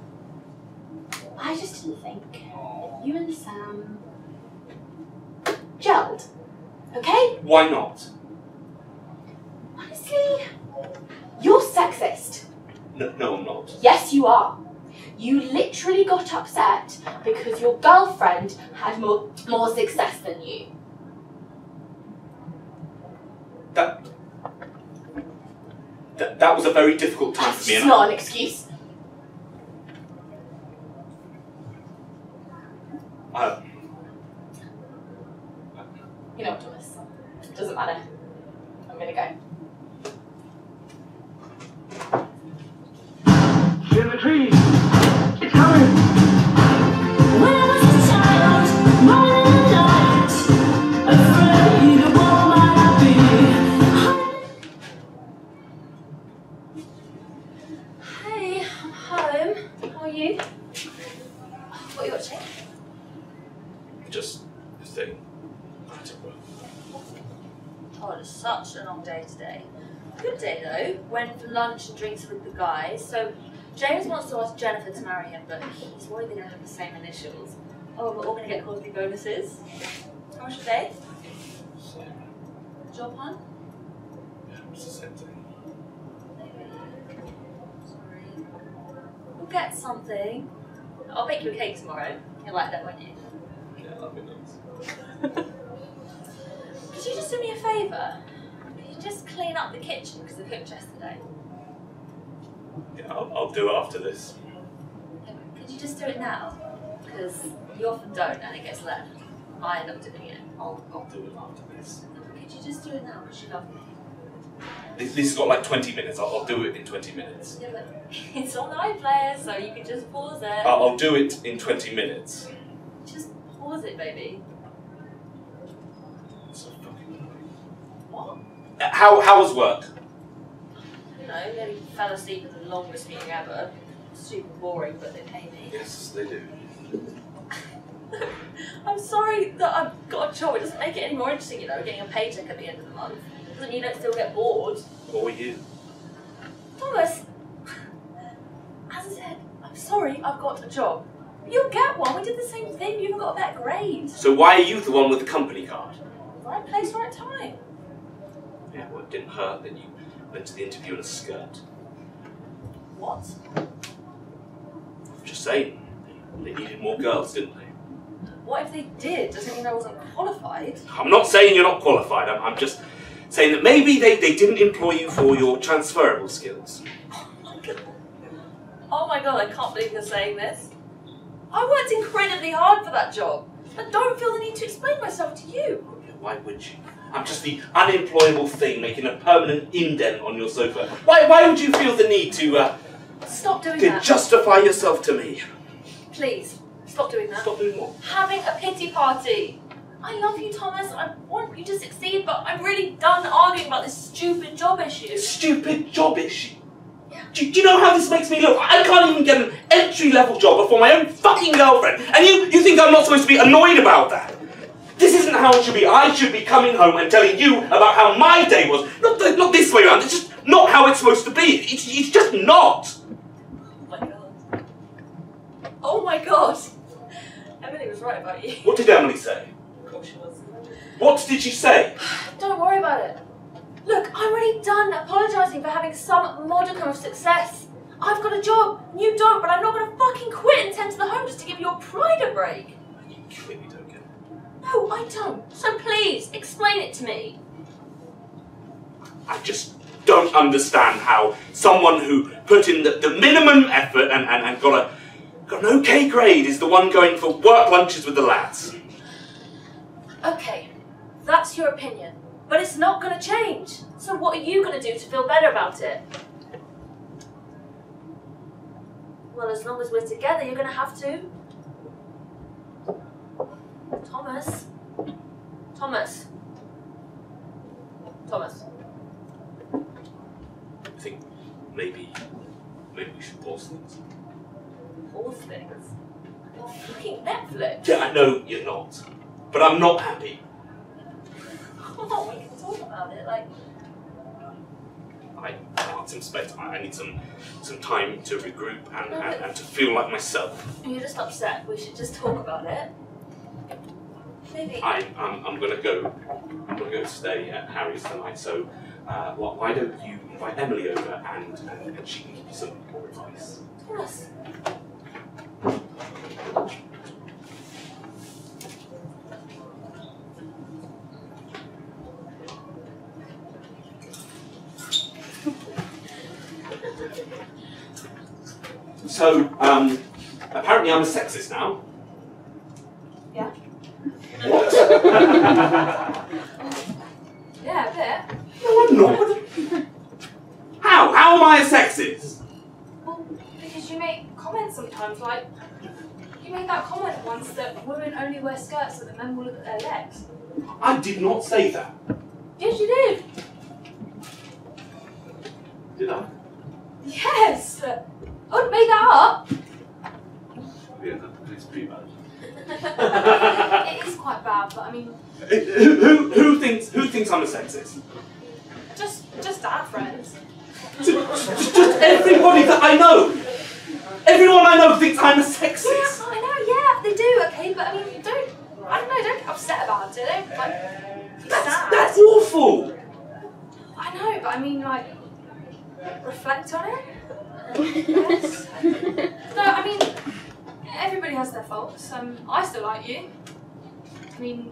I just didn't think you and Sam gelled, okay?
Why not?
Honestly, you're sexist.
No, no, I'm not.
Yes, you are. You literally got upset because your girlfriend had more, more success than you.
That, that that was a very difficult time
That's
for me.
just
And
not an excuse.
I,
You know what, Thomas? It doesn't matter. I'm gonna go.
In the trees. It's coming.
When I was a child,
What are you watching?
Just this thing.
Oh, it's such a long day today. Good day though. Went for lunch and drinks with the guys. So James wants to ask Jennifer to marry him, but he's worried they're going to have the same initials. Oh, we're all going to get quarterly bonuses. How was your day? Job hunt?
Yeah, it's the same thing.
Sorry. We'll get something. I'll bake you a cake tomorrow. You'll like that, won't you?
Yeah, that'd be nice.
Could you just do me a favour? Could you just clean up the kitchen because I cooked yesterday?
Yeah, I'll, I'll do it after this.
Yeah, could you just do it now? Because you often don't and it gets left. I end up doing it.
I'll, I'll do it after this.
Could you just do it now because you love me?
This, this has got like twenty minutes. I'll, I'll do it in twenty minutes.
Yeah, but it's on iPlayer, so you can just pause it.
I'll, I'll do it in twenty minutes.
Just pause it, baby.
So fucking
What?
Uh, How, how was work?
You know, nearly fell asleep at the longest meeting ever. Super boring, but they pay me.
Yes, they do.
I'm sorry that I've got a job. It doesn't make it any more interesting, you know, getting a paycheck at the end of the month. Doesn't mean you don't still get bored.
Or you?
Thomas, as I said, I'm sorry I've got a job. You'll get one. We did the same thing. You even got a better grade.
So why are you the one with the company card?
Right place, right time.
Yeah, well, it didn't hurt that you went to the interview in a skirt.
What?
Just saying, they needed more girls, didn't they?
What if they did? Doesn't mean I wasn't qualified.
I'm not saying you're not qualified, I'm, I'm just saying that maybe they, they didn't employ you for your transferable skills.
Oh my god. Oh my god, I can't believe you're saying this. I worked incredibly hard for that job. I don't feel the need to explain myself to you.
Why would you? I'm just the unemployable thing making a permanent indent on your sofa. Why, why would you feel the need to, uh,
Stop doing
to
that.
justify yourself to me?
Please, stop doing that.
Stop doing what?
Having a pity party. I love you, Thomas. I want you to succeed, but I'm really done arguing about this stupid job issue.
Stupid job issue. Do, do you know how this makes me look? I can't even get an entry-level job before my own fucking girlfriend. And you, you think I'm not supposed to be annoyed about that? This isn't how it should be. I should be coming home and telling you about how my day was. Not, the, not this way around. It's just not how it's supposed to be. It's, it's just not.
Oh my god. Oh my god. Emily was right about you.
What did Emily say?
Of course she was.
What did she say?
Don't worry about it. Look, I'm really done apologising for having some modicum of success. I've got a job, and you don't, but I'm not going to fucking quit and tend to the home just to give your pride a break.
You clearly don't get it.
No, I don't. So please, explain it to me.
I just don't understand how someone who put in the, the minimum effort and, and, and got, a, got an okay grade is the one going for work lunches with the lads.
Okay, that's your opinion. But it's not going to change. So what are you going to do to feel better about it? Well, as long as we're together, you're going to have to. Thomas. Thomas. Thomas.
I think maybe, maybe we should pause things.
Pause things? You're fucking Netflix.
Yeah, I know you're not, but I'm not happy.
Come on, we can talk about it. Like,
I, I want some space. I, I need some some time to regroup and, and, and to feel like myself.
you're just upset. We should just talk about it. Maybe.
I, I'm, I'm gonna go. I'm gonna go stay at Harry's tonight. So, uh, why, why don't you invite Emily over and, and, and she can give you some more advice.
Thomas.
So, um, apparently I'm a sexist now.
Yeah.
What?
Yeah, a bit.
No, I'm not. How? How am I a sexist?
Well, because you make comments sometimes, like, you made that comment once that women only wear skirts so that men will look at their legs.
I did not say that.
Yes, you did.
Did I?
Yes. I wouldn't make that up.
Yeah, that makes pretty bad.
It is quite bad, but I mean,
Who, who, who thinks who thinks I'm a sexist?
just just our friends.
Just, just everybody that I know. Everyone I know thinks I'm a sexist.
Yeah, I know. Yeah, they do. Okay, but I mean, don't. I don't know. Don't get upset about it. Don't like. be
That's,
sad.
that's awful.
I know, but I mean, like, reflect on it. Yes. No, I mean, everybody has their faults. Um, I still like you. I mean,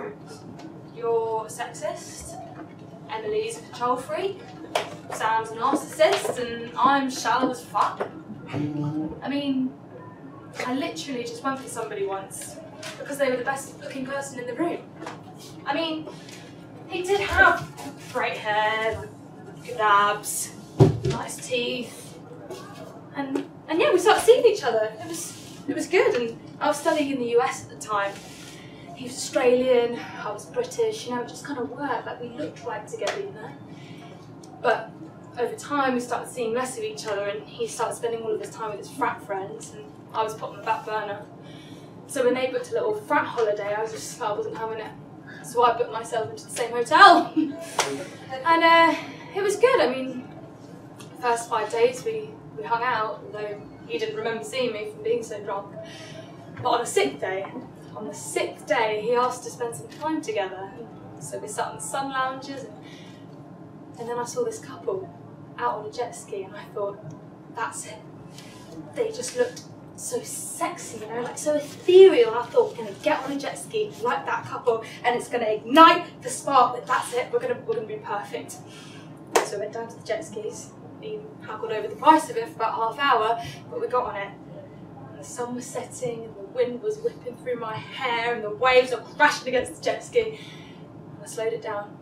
you're sexist. Emily's a control freak. Sam's a narcissist, and I'm shallow as fuck. I mean, I literally just went for somebody once because they were the best looking person in the room. I mean, he did have great hair, good abs, nice teeth, and and yeah, we started seeing each other. It was it was good, and I was studying in the U S at the time. He was Australian, I was British. You know, it just kind of worked. Like we looked right together, you know. But over time, we started seeing less of each other, and he started spending all of his time with his frat friends, and I was put on the back burner. So when they booked a little frat holiday, I was just I wasn't having it. So I booked myself into the same hotel, and uh, it was good. I mean, the first five days we, we hung out, though he didn't remember seeing me from being so drunk. But on a sixth day, on the sixth day, he asked to spend some time together. So we sat in the sun lounges, and, and then I saw this couple out on a jet ski, and I thought, that's it. They just looked so sexy, you know, like so ethereal. I thought, we're gonna get on a jet ski like that couple, and it's gonna ignite the spark. But that's it. We're gonna we're gonna be perfect. So we went down to the jet skis. We haggled over the price of it for about half hour, but we got on it. And the sun was setting, and the wind was whipping through my hair, and the waves were crashing against the jet ski. And I slowed it down.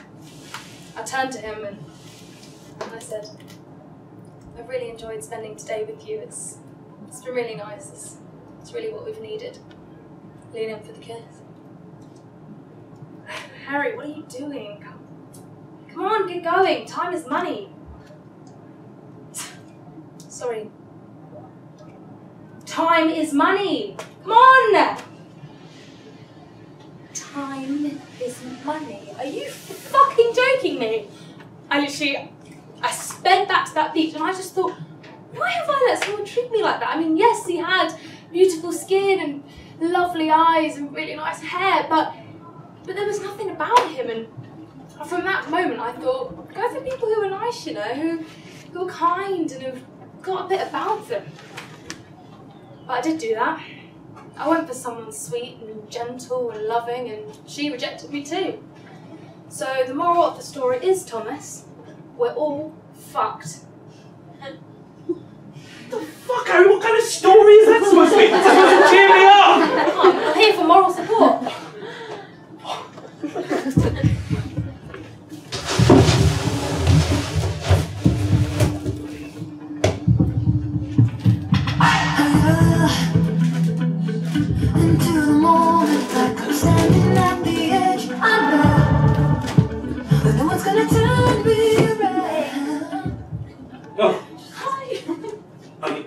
I turned to him and, and I said, "I've really enjoyed spending today with you. It's It's been really nice. It's, it's really what we've needed." Lean in for the kiss. Harry, what are you doing? Come, come on, get going. Time is money. Sorry. Time is money. Come on. Time is money. Are you fucking joking me? I literally, I sped back to that beach, and I just thought, why have I let someone treat me like that? I mean, yes, he had beautiful skin and lovely eyes and really nice hair, but but there was nothing about him. And from that moment, I thought, go for people who are nice, you know, who, who are kind and who've got a bit about them. But I did do that. I went for someone sweet and gentle and loving, and she rejected me too. So the moral of the story is, Thomas, we're all fucked.
What the fuck, Harry? What kind of story is that supposed to be? It's supposed to cheer me up!
I'm here for moral support.
Into the moment, like I'm standing at the edge. I know that no one's gonna turn me around.
Oh,
Hi.
um,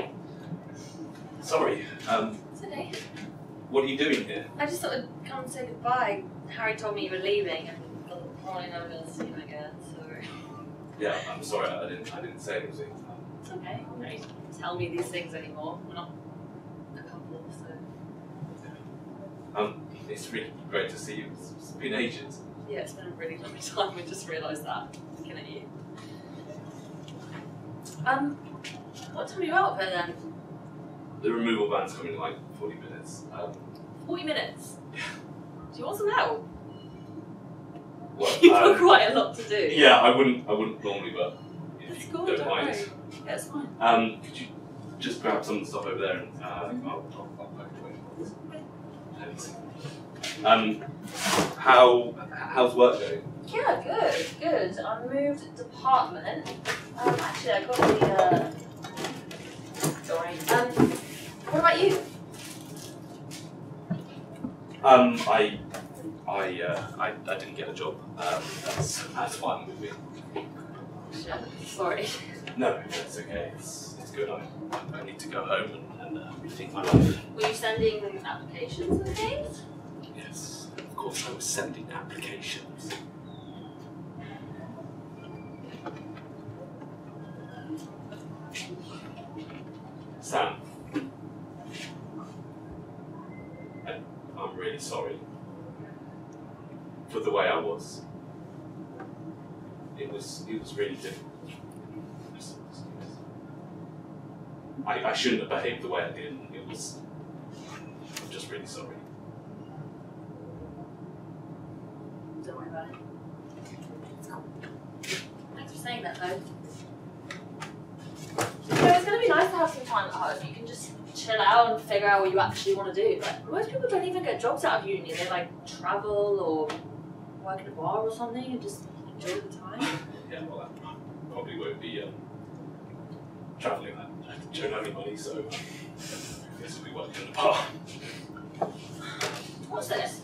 sorry. Um,
It's okay.
what are you doing here?
I just thought I'd come and say goodbye. Harry told me you were leaving, and I'm probably never going to see you again, so...
Yeah, I'm sorry. I didn't. I didn't say anything.
It's okay. You don't need to tell me these things anymore. We're not a couple, so...
Um, it's really great to see you. It's, it's been ages.
Yeah, it's been a really long time. We just realised that, looking at you. Um, what time are you out of here then?
The removal van's coming in like forty minutes. Um,
forty minutes? Do you want some help?
well,
You've got
um,
quite a lot to do.
yeah, I wouldn't. I wouldn't normally, but if
It's
you
cool,
don't
don't
mind.
worry. Yeah, it's fine.
Um, could you just grab some of the stuff over there and uh, I'll, I'll, I'll pack it away. Thanks. Um, how how's work going?
Yeah, good, good. I moved department. Um, actually, I got the, uh... Sorry. Um, what about you?
Um, I I uh, I, I didn't get a job. Um, that's that's fine with me.
Shit, sorry.
No, that's okay. It's it's good. I I need to go home and, and uh, rethink my life.
Were you sending applications and things?
Yes, of course I was sending applications. Sam, I, I'm really sorry for the way I was. It was it was really difficult. I, I shouldn't have behaved the way I did. It was. I'm just really sorry.
Don't worry about it. It's cool. Thanks for saying that, though. So it's going to be nice to have some time at home. You can just chill out and figure out what you actually want to do. Like, most people don't even get jobs out of uni. They like travel or work in a bar or something and just enjoy the time.
Yeah, well, I probably won't be um, travelling. I don't have any money, so I guess I'll be working in a bar.
What's this?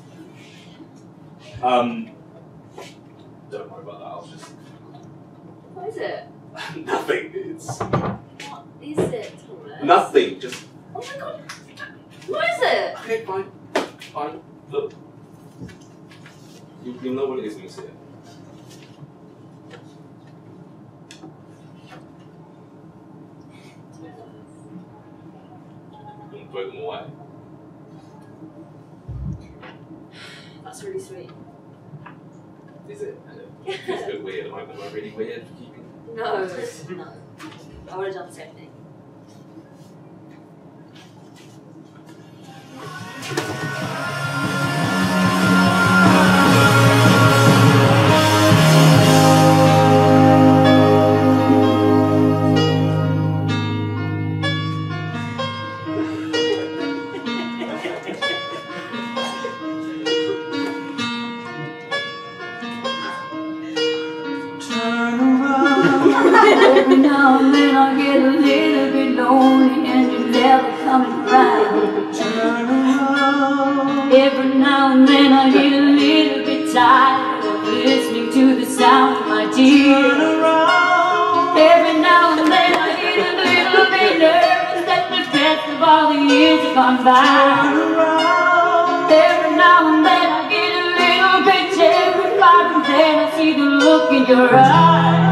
Um, don't worry about that. I'll just
What is it?
nothing. It's
What is it, Thomas?
nothing. Just
Oh my god. What is it?
okay, fine, fine. Look, you, you know what it is when you see it. You can throw them away.
That's really sweet.
Is it? It feels a bit weird. Am I, am I really weird for keeping?
No, no. I would have done the same thing.
Every now and then I get a little bit lonely and you're never coming round. Turn around. Every now and then I get a little bit tired of listening to the sound of my tears. Turn around. Every now and then I get a little bit nervous that the best of all the years have gone by. Turn around. Every now and then I get a little bit terrified and then I see the look in your eyes.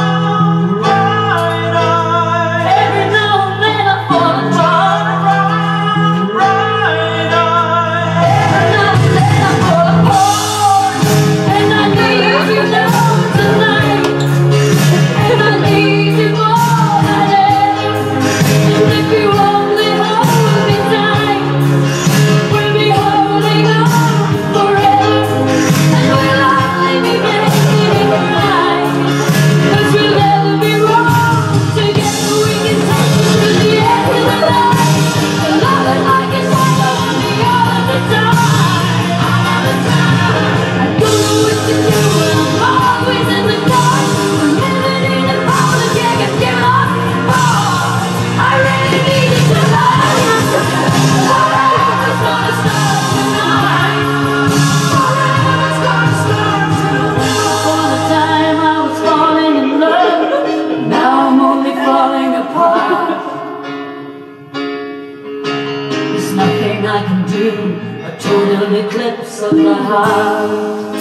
Eclipse of the heart.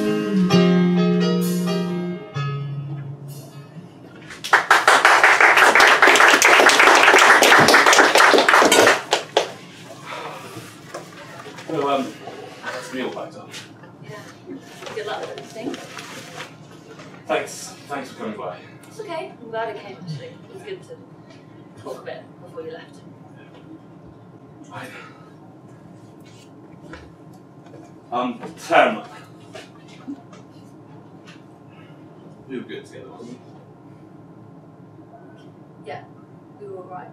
Well, um, that's meal packed up.
Yeah. Good luck with everything.
Thanks, thanks for coming by.
It's okay. I'm glad it came actually. It was good to talk a bit before you left.
Right. Um, Sam. We were good together, wasn't we?
Yeah, we were alright.